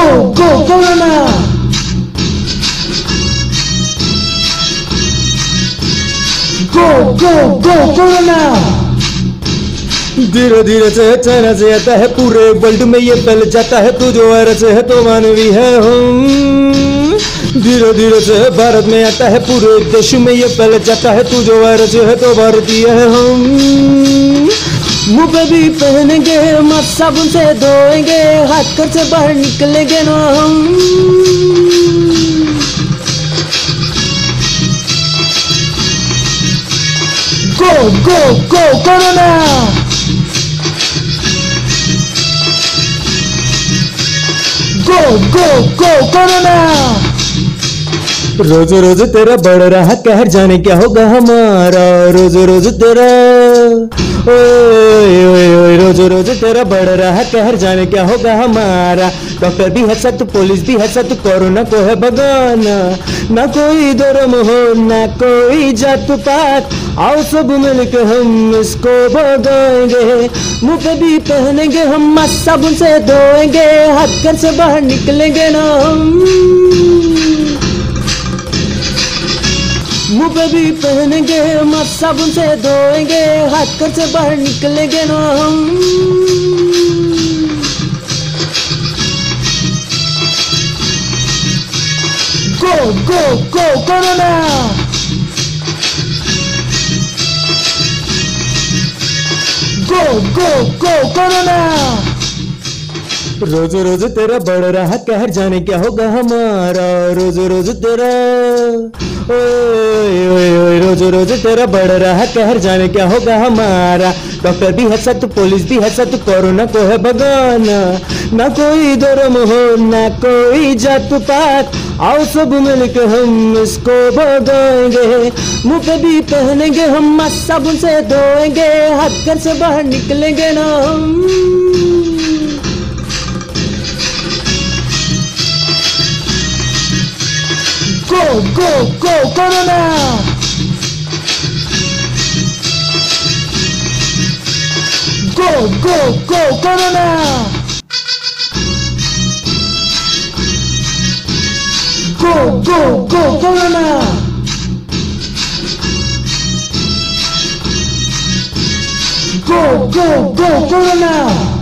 go Corona! Go Corona! धीरे धीरे से चाइना से आता है, पूरे वर्ल्ड में ये फैल जाता है। तू जो वायरस है तो मानवी है हम। धीरे धीरे से भारत में आता है, पूरे देश में ये फैल जाता है। तू जो वायरस है तो भारतीय है हम। मुंह पे भी पहनेंगे मास्क, साबुन से धोएंगे हाथ, घर से बाहर निकलेंगे ना हम। Go Corona! Go Corona! रोज रोज तेरा बढ़ रहा कहर, जाने क्या होगा हमारा। रोज रोज तेरा ओए ओए ओए, रोज रोज तेरा बढ़ रहा कहर, जाने क्या होगा हमारा। डॉक्टर भी है सत, पुलिस भी है सत, कोरोना को है भगाना। ना कोई धर्म हो ना कोई जात पात, आओ सब मिलकर हम इसको भगाएंगे। मुंह पे भी पहनेंगे हम मास्क, साबुन से धोएंगे हाथ, घर से बाहर निकलेंगे ना हम। मुंह पे भी पहनेंगे मास्क, साबुन से धोएंगे हाथ, घर से बाहर निकलेंगे ना हम। Go Corona! Go Corona! रोज रोज तेरा बढ़ रहा कहर, जाने क्या होगा हमारा। रोज रोज तेरा ओए ओए ओए, रोज रोज तेरा बढ़ रहा कहर, जाने क्या होगा हमारा। डॉक्टर भी है सत, पुलिस भी है सत, कोरोना को है भगाना। ना कोई धर्म हो ना कोई जात पात, आओ सब मिलकर हम इसको भगाएंगे। मुंह पे भी पहनेंगे हम मास्क, साबुन से धोएंगे हाथ, घर से बाहर निकलेंगे ना हम। Go Corona! Go Corona! Go Corona! Go Corona!